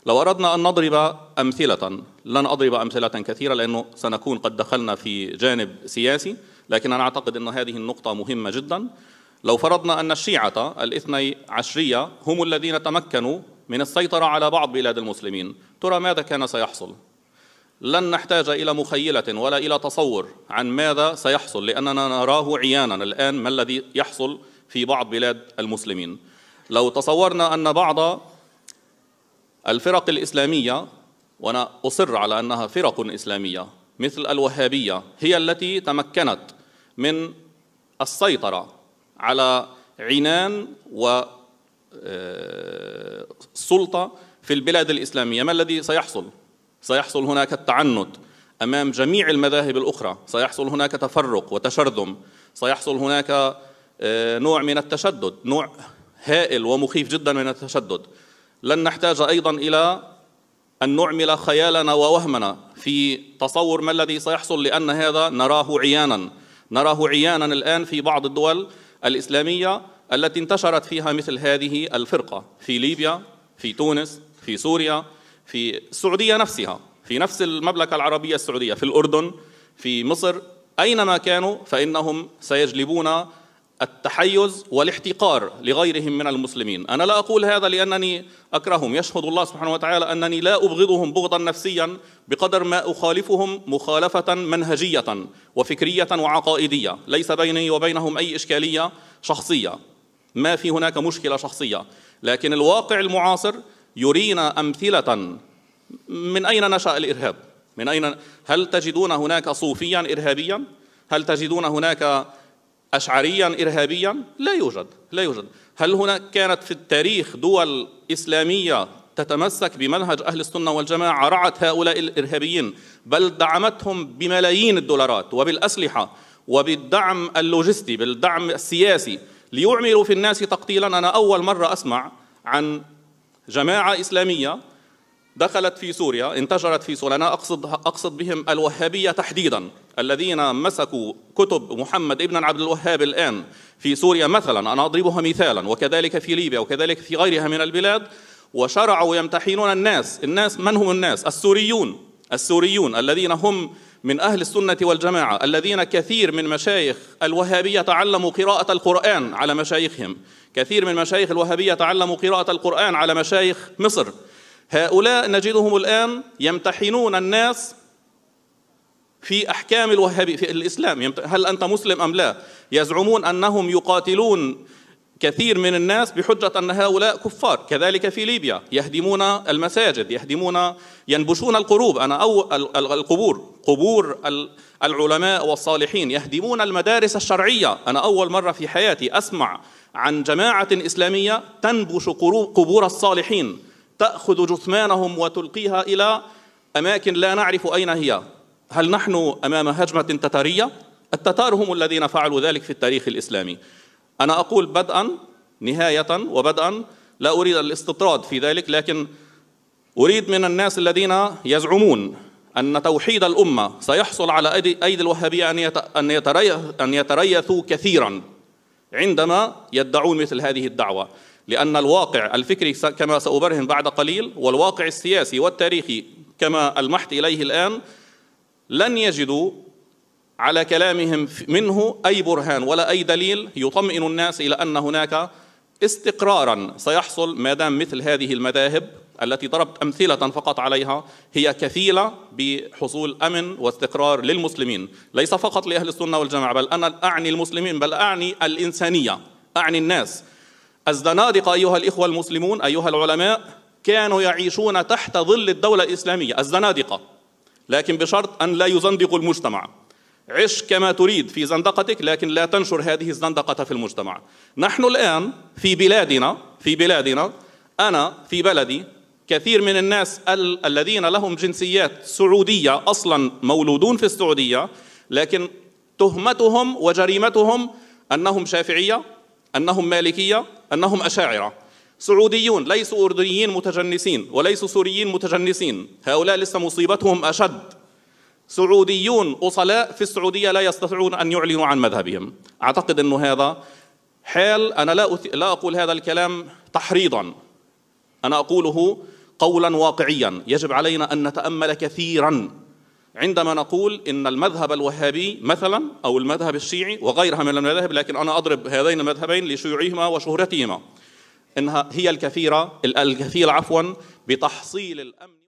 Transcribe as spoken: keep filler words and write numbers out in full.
لو أردنا أن نضرب أمثلة، لن أضرب أمثلة كثيرة لأنه سنكون قد دخلنا في جانب سياسي، لكن أنا أعتقد أن هذه النقطة مهمة جدا. لو فرضنا أن الشيعة الاثني عشرية هم الذين تمكنوا من السيطرة على بعض بلاد المسلمين، ترى ماذا كان سيحصل؟ لن نحتاج إلى مخيلة ولا إلى تصور عن ماذا سيحصل، لأننا نراه عيانا الآن ما الذي يحصل في بعض بلاد المسلمين. لو تصورنا أن بعض الفرق الإسلامية، وأنا أصر على أنها فرق إسلامية مثل الوهابية، هي التي تمكنت من السيطرة على عنان والسلطة في البلاد الإسلامية، ما الذي سيحصل؟ سيحصل هناك التعنت أمام جميع المذاهب الأخرى، سيحصل هناك تفرق وتشرذم، سيحصل هناك نوع من التشدد، نوع هائل ومخيف جدا من التشدد. لن نحتاج أيضا إلى أن نعمل خيالنا ووهمنا في تصور ما الذي سيحصل، لأن هذا نراه عيانا، نراه عيانا الآن في بعض الدول الإسلامية التي انتشرت فيها مثل هذه الفرقة، في ليبيا، في تونس، في سوريا، في السعودية نفسها، في نفس المملكة العربية السعودية، في الأردن، في مصر، أينما كانوا فإنهم سيجلبون التحيز والاحتقار لغيرهم من المسلمين. أنا لا أقول هذا لأنني أكرههم، يشهد الله سبحانه وتعالى أنني لا أبغضهم بغضا نفسيا بقدر ما أخالفهم مخالفة منهجية وفكرية وعقائدية، ليس بيني وبينهم أي إشكالية شخصية، ما في هناك مشكلة شخصية، لكن الواقع المعاصر يرينا أمثلة. من أين نشأ الإرهاب؟ من أين؟ هل تجدون هناك صوفيا إرهابيا؟ هل تجدون هناك أشعريا إرهابيا؟ لا يوجد، لا يوجد. هل هناك كانت في التاريخ دول إسلامية تتمسك بمنهج أهل السنة والجماعة رعت هؤلاء الإرهابيين، بل دعمتهم بملايين الدولارات وبالأسلحة وبالدعم اللوجستي، بالدعم السياسي ليعملوا في الناس تقتيلا؟ أنا أول مرة أسمع عن جماعة إسلامية دخلت في سوريا، انتشرت في سوريا، أنا أقصد, أقصد بهم الوهابية تحديدا، الذين مسكوا كتب محمد ابن عبد الوهاب الآن في سوريا مثلا، أنا أضربها مثالا، وكذلك في ليبيا وكذلك في غيرها من البلاد، وشرعوا يمتحنون الناس. الناس من هم الناس؟ السوريون، السوريون الذين هم من أهل السنة والجماعة، الذين كثير من مشايخ الوهابية تعلموا قراءة القرآن على مشايخهم، كثير من مشايخ الوهابية تعلموا قراءة القرآن على مشايخ مصر. هؤلاء نجدهم الآن يمتحنون الناس في أحكام الوهابي في الإسلام، هل أنت مسلم أم لا؟ يزعمون أنهم يقاتلون كثير من الناس بحجة أن هؤلاء كفار. كذلك في ليبيا يهدمون المساجد، يهدمون ينبشون القروب، أنا أو القبور، قبور العلماء والصالحين، يهدمون المدارس الشرعية. أنا أول مرة في حياتي أسمع عن جماعة إسلامية تنبش قبور الصالحين، تأخذ جثمانهم وتلقيها إلى أماكن لا نعرف أين هي. هل نحن أمام هجمة تتارية؟ التتار هم الذين فعلوا ذلك في التاريخ الإسلامي. أنا أقول بدءا نهاية وبدءا، لا أريد الاستطراد في ذلك، لكن أريد من الناس الذين يزعمون أن توحيد الأمة سيحصل على أيدي الوهابية أن يتريثوا كثيرا عندما يدعون مثل هذه الدعوة، لأن الواقع الفكري كما سأبرهن بعد قليل والواقع السياسي والتاريخي كما ألمحت إليه الآن لن يجدوا على كلامهم منه أي برهان ولا أي دليل يطمئن الناس إلى أن هناك استقرارا سيحصل ما دام مثل هذه المذاهب التي ضربت أمثلة فقط عليها هي كفيلة بحصول أمن واستقرار للمسلمين، ليس فقط لأهل السنة والجماعة، بل أنا أعني المسلمين، بل أعني الإنسانية، أعني الناس. الزنادقة أيها الإخوة المسلمون، أيها العلماء، كانوا يعيشون تحت ظل الدولة الإسلامية، الزنادقة، لكن بشرط أن لا يزندقوا المجتمع. عش كما تريد في زندقتك، لكن لا تنشر هذه الزندقة في المجتمع. نحن الآن في بلادنا في بلادنا أنا في بلدي كثير من الناس ال الذين لهم جنسيات سعودية أصلا مولودون في السعودية، لكن تهمتهم وجريمتهم أنهم شافعية، أنهم مالكية، أنهم أشاعرة. سعوديون ليسوا أردنيين متجنسين وليسوا سوريين متجنسين، هؤلاء لسه مصيبتهم أشد. سعوديون أصلاء في السعودية لا يستطيعون أن يعلنوا عن مذهبهم. أعتقد أن هذا حال، أنا لا لا أقول هذا الكلام تحريضا، أنا أقوله قولا واقعيا يجب علينا أن نتأمل كثيرا عندما نقول إن المذهب الوهابي مثلا أو المذهب الشيعي وغيرها من المذاهب، لكن أنا أضرب هذين المذهبين لشيوعهما وشهرتهما، إنها هي الكثيرة الكثير عفوا بتحصيل الأمن.